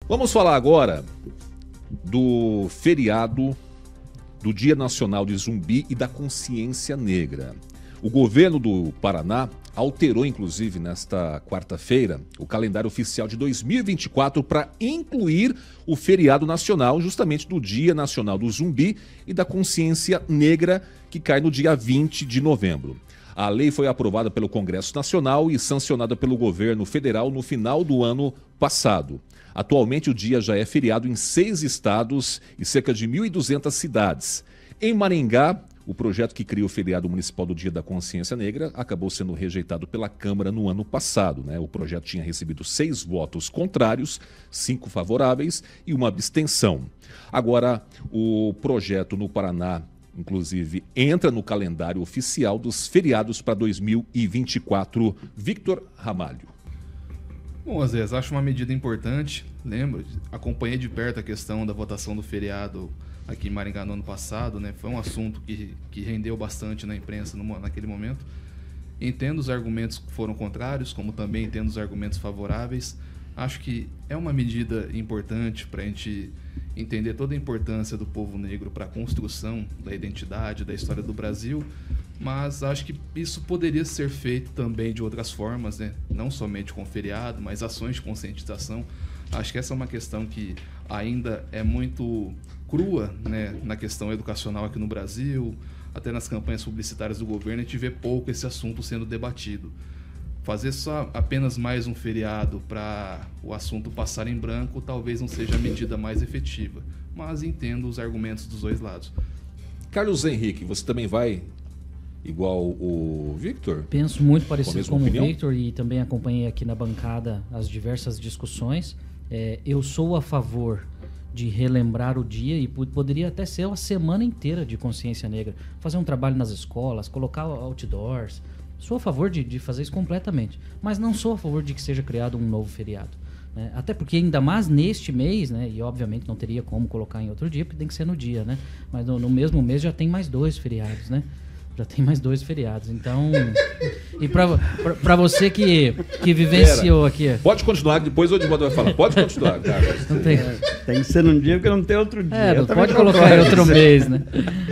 Vamos falar agora do feriado do Dia Nacional de Zumbi e da Consciência Negra. O governo do Paraná alterou, inclusive, nesta quarta-feira, o calendário oficial de 2024 para incluir o feriado nacional, justamente do Dia Nacional do Zumbi e da Consciência Negra, que cai no dia 20 de novembro. A lei foi aprovada pelo Congresso Nacional e sancionada pelo governo federal no final do ano passado. Atualmente, o dia já é feriado em 6 estados e cerca de 1.200 cidades. Em Maringá, o projeto que cria o feriado municipal do Dia da Consciência Negra acabou sendo rejeitado pela Câmara no ano passado, né? O projeto tinha recebido 6 votos contrários, 5 favoráveis e uma abstenção. Agora, o projeto no Paraná, inclusive, entra no calendário oficial dos feriados para 2024. Victor Ramalho. Bom, às vezes acho uma medida importante. Lembro, acompanhei de perto a questão da votação do feriado aqui em Maringá no ano passado, né? Foi um assunto que rendeu bastante na imprensa naquele momento. Entendo os argumentos que foram contrários, como também entendo os argumentos favoráveis. Acho que é uma medida importante para a gente entender toda a importância do povo negro para a construção da identidade, da história do Brasil, mas acho que isso poderia ser feito também de outras formas, né? Não somente com feriado, mas ações de conscientização. Acho que essa é uma questão que ainda é muito crua, né, na questão educacional aqui no Brasil, até nas campanhas publicitárias do governo, a gente vê pouco esse assunto sendo debatido. Fazer só apenas mais um feriado para o assunto passar em branco talvez não seja a medida mais efetiva, mas entendo os argumentos dos dois lados. Carlos Henrique, você também vai igual o Victor? Penso muito parecido com o opinião? Victor e também acompanhei aqui na bancada as diversas discussões. Eu sou a favor de relembrar o dia e poderia até ser uma semana inteira de consciência negra. Fazer um trabalho nas escolas, colocar outdoors. Sou a favor de fazer isso completamente. Mas não sou a favor de que seja criado um novo feriado, né? Até porque ainda mais neste mês, né? E obviamente não teria como colocar em outro dia, porque tem que ser no dia, né? Mas no mesmo mês já tem mais 2 feriados, né? Já tem mais 2 feriados, então... E pra você que vivenciou aqui... Pode continuar, depois o Edivaldo vai falar. Pode continuar, Carlos. Não tem... Tem que ser num dia porque não tem outro dia. Não pode colocar em outro mês, né?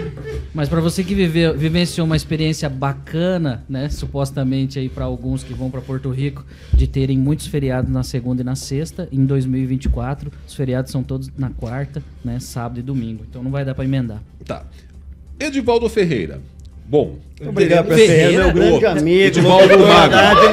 Mas para você que vivenciou uma experiência bacana, né? Supostamente aí para alguns que vão para Porto Rico, de terem muitos feriados na segunda e na sexta, em 2024, os feriados são todos na quarta, né? Sábado e domingo. Então não vai dar para emendar. Tá. Edivaldo Ferreira. Bom, obrigado, Ferreira, meu grande amigo. Edivaldo Magro.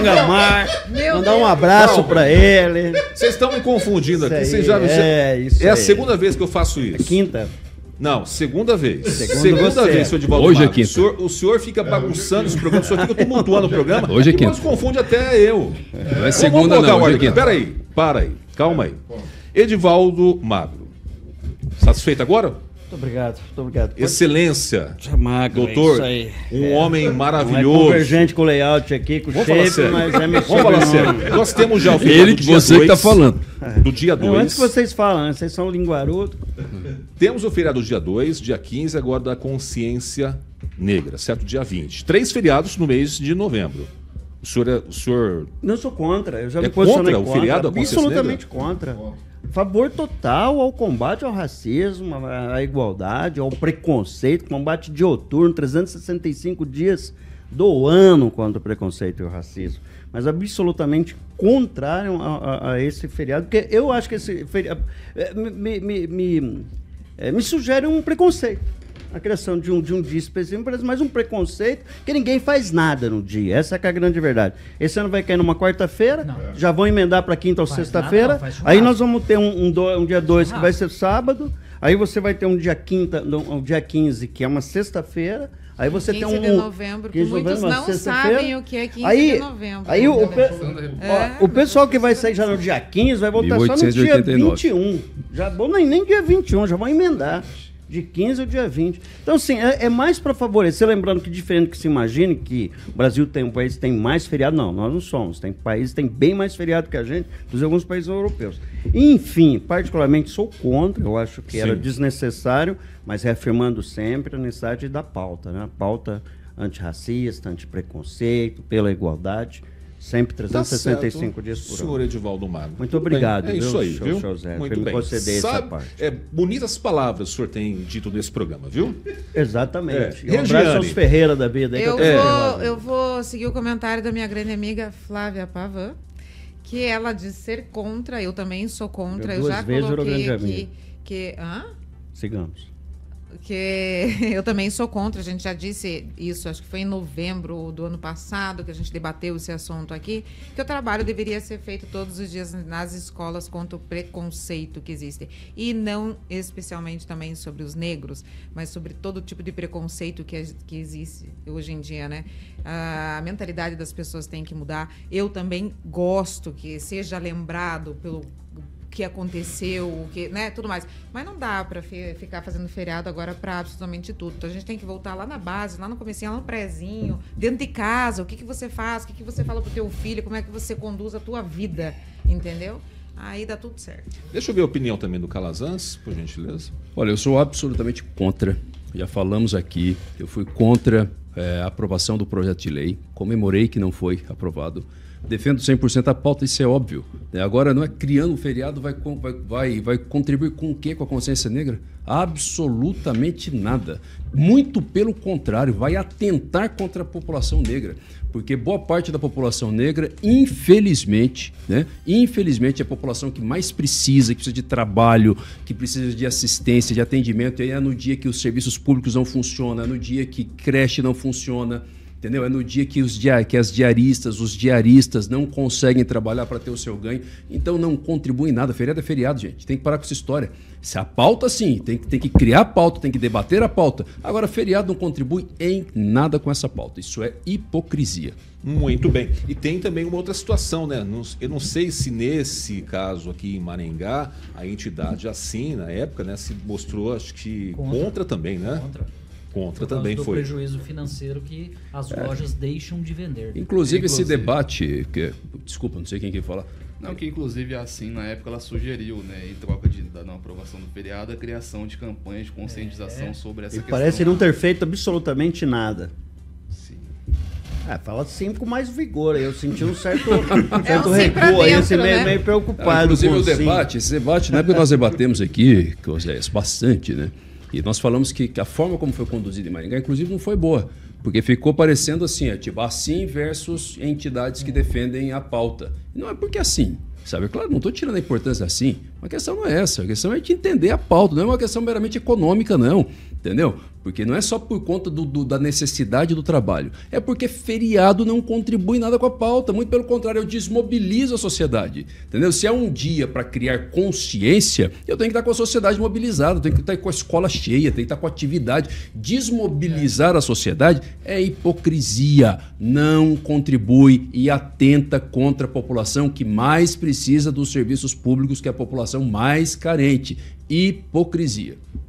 Mandar um abraço para ele. Vocês estão me confundindo aqui. Isso Vocês já, isso é a aí. segunda vez que eu faço isso. Quinta. Não, segunda vez. Segunda vez, seu Edivaldo Hoje é Magro. quinta. O senhor fica bagunçando esse programa, o senhor fica tumultuando o programa. Hoje é quinta. Mas confunde até eu. Não é segunda não, hoje é quinta. Peraí, para aí, calma aí. Edivaldo Magro. Satisfeito agora? Muito obrigado. Excelência, Magro, doutor, isso aí. um homem Não é maravilhoso. convergente com o layout aqui, com o shape, mas é meu Vamos falar sobrenome. sério. Nós temos já o Ele que você que tá falando. Do dia 2. Não, antes que vocês falam, vocês são linguarudo. Temos o feriado do dia 2, dia 15, agora da Consciência Negra, certo? Dia 20. 3 feriados no mês de novembro. O senhor... Não sou contra, eu já É me posicionei contra o feriado da Consciência absolutamente contra. Favor total ao combate ao racismo, à igualdade, ao preconceito, combate dioturno, 365 dias do ano contra o preconceito e o racismo. Mas absolutamente contrário a esse feriado, porque eu acho que esse feriado me sugere um preconceito. A criação de um dia específico, mas um preconceito que ninguém faz nada no dia. Essa é a grande verdade. Esse ano vai cair numa quarta-feira, já vão emendar para quinta ou sexta-feira. Aí nós vamos ter um dia 2 que vai ser sábado. Aí você vai ter um dia 15, que é uma sexta-feira. Aí você tem 15 de novembro, que muitos não sabem o que é 15 de novembro. Aí o pessoal que vai sair já no dia 15 vai voltar só no dia 21. Já vão nem dia 21, já vão emendar. De 15 ao dia 20. Então, assim, é mais para favorecer, lembrando que diferente que se imagine que o Brasil tem um país que tem mais feriado. Não, nós não somos. Tem países que tem bem mais feriado que a gente, inclusive alguns países europeus. Enfim, particularmente sou contra, eu acho que era desnecessário, mas reafirmando sempre a necessidade da pauta, né? A pauta antirracista, antipreconceito, pela igualdade. Sempre 365 dias por ano. Senhor Edivaldo Magro. Muito obrigado. É isso aí, viu? José, Muito bem. Conceder essa parte. Bonitas palavras o senhor tem dito nesse programa, viu? Exatamente. Um abraço aos Ferreira da vida. Eu vou seguir o comentário da minha grande amiga Flávia Pavan, que ela diz ser contra, eu também sou contra. Eu já coloquei aqui que... Sigamos. Que eu também sou contra, a gente já disse isso, acho que foi em novembro do ano passado que a gente debateu esse assunto aqui, que o trabalho deveria ser feito todos os dias nas escolas contra o preconceito que existe. E não especialmente também sobre os negros, mas sobre todo tipo de preconceito que existe hoje em dia, né? A mentalidade das pessoas tem que mudar. Eu também gosto que seja lembrado pelo que aconteceu, o que, né, tudo mais. Mas não dá para ficar fazendo feriado agora para absolutamente tudo. Então a gente tem que voltar lá na base, lá no comecinho, lá no prézinho, dentro de casa, o que você faz, o que você fala pro teu filho, como é que você conduz a tua vida, entendeu? Aí dá tudo certo. Deixa eu ver a opinião também do Calazans, por gentileza. Olha, eu sou absolutamente contra. Já falamos aqui, eu fui contra a aprovação do projeto de lei, comemorei que não foi aprovado. Defendo 100% a pauta, isso é óbvio. Agora, não é criando um feriado, vai contribuir com o quê com a consciência negra? Absolutamente nada. Muito pelo contrário, vai atentar contra a população negra. Porque boa parte da população negra, infelizmente, é a população que mais precisa, que precisa de trabalho, que precisa de assistência, de atendimento. E aí é no dia que os serviços públicos não funcionam, é no dia que creche não funciona. Entendeu? É no dia que as diaristas, os diaristas não conseguem trabalhar para ter o seu ganho. Então não contribui em nada. Feriado é feriado, gente. Tem que parar com essa história. Se a pauta, sim, tem que criar a pauta, tem que debater a pauta. Agora, feriado não contribui em nada com essa pauta. Isso é hipocrisia. Muito bem. E tem também uma outra situação, né? Eu não sei se nesse caso aqui em Maringá, a entidade assim, na época, né, se mostrou, acho que contra também, né? Contra também foi. Do prejuízo financeiro que as lojas deixam de vender. Inclusive esse debate, desculpa, não sei quem quer falar. Não, que inclusive assim, na época ela sugeriu, né, em troca da não aprovação do feriado, a criação de campanhas de conscientização sobre essa questão. Parece não ter feito absolutamente nada. Sim. Fala assim com mais vigor. Eu senti um certo recuo aí, assim, meio preocupado. Inclusive esse debate, na época nós debatemos aqui, bastante, né? E nós falamos que a forma como foi conduzida em Maringá, inclusive, não foi boa. Porque ficou parecendo assim, assim versus entidades que defendem a pauta. E não é porque assim, sabe? Claro, não estou tirando a importância assim. A questão não é essa. A questão é de entender a pauta. Não é uma questão meramente econômica, não. Entendeu? Porque não é só por conta da necessidade do trabalho. É porque feriado não contribui nada com a pauta. Muito pelo contrário, eu desmobilizo a sociedade. Entendeu? Se é um dia para criar consciência, eu tenho que estar com a sociedade mobilizada, tenho que estar com a escola cheia, tenho que estar com a atividade. Desmobilizar a sociedade é hipocrisia. Não contribui e atenta contra a população que mais precisa dos serviços públicos, que é a população mais carente. Hipocrisia.